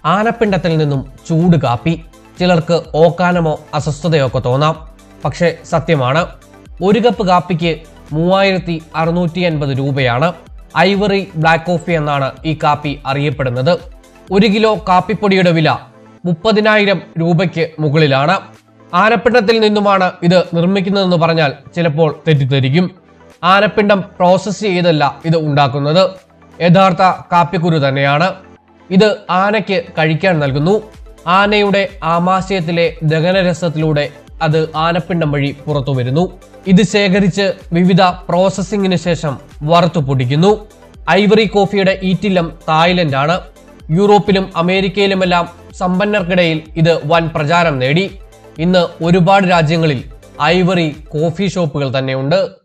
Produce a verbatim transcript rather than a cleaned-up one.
ആനപ്പിണ്ടത്തിൽ നിന്നും ചൂട് കാപ്പി. ചിലർക്ക് ഓക്കാനമോ അസ്വസ്ഥതയോ ഒക്കെ തോന്നാം. പക്ഷെ സത്യമാണ്. ഒരു കപ്പ് കാപ്പിക്ക് മൂവായിരത്തി അറുന്നൂറ്റി അൻപത് രൂപയാണ്. ഐവറി ബ്ലാക്ക് കോഫി എന്നാണ് ഈ കാപ്പി അറിയപ്പെടുന്നത്. ഒരു കിലോ കാപ്പിപ്പൊടിയുടെ വില മുപ്പതിനായിരം രൂപയ്ക്ക് മുകളിലാണ്. ആനപ്പിണ്ടത്തിൽ നിന്നുമാണ് ഇത് നിർമ്മിക്കുന്നതെന്ന് പറഞ്ഞാൽ ചിലപ്പോൾ തെറ്റിദ്ധരിക്കും. ആനപ്പിണ്ടം പ്രോസസ് ചെയ്തല്ല ഇത് ഉണ്ടാക്കുന്നത്. യഥാർത്ഥ കാപ്പിക്കുരു തന്നെയാണ്. ഇത് ആനയ്ക്ക് കഴിക്കാൻ നൽകുന്നു. ആനയുടെ ആമാശയത്തിലെ ദഹനരസത്തിലൂടെ അത് ആനപ്പിണ്ടം വഴി പുറത്തു വരുന്നു. ഇത് ശേഖരിച്ച് വിവിധ പ്രോസസ്സിംഗിന് ശേഷം വറുത്തു പൊടിക്കുന്നു. ഐവറി കോഫിയുടെ ഈറ്റില്ലം തായ്ലൻഡ് ആണ്. യൂറോപ്പിലും അമേരിക്കയിലുമെല്ലാം സമ്പന്നർക്കിടയിൽ ഇത് വൻ പ്രചാരം നേടി. ഇന്ന് ഒരുപാട് രാജ്യങ്ങളിൽ ഐവറി കോഫി ഷോപ്പുകൾ തന്നെയുണ്ട്.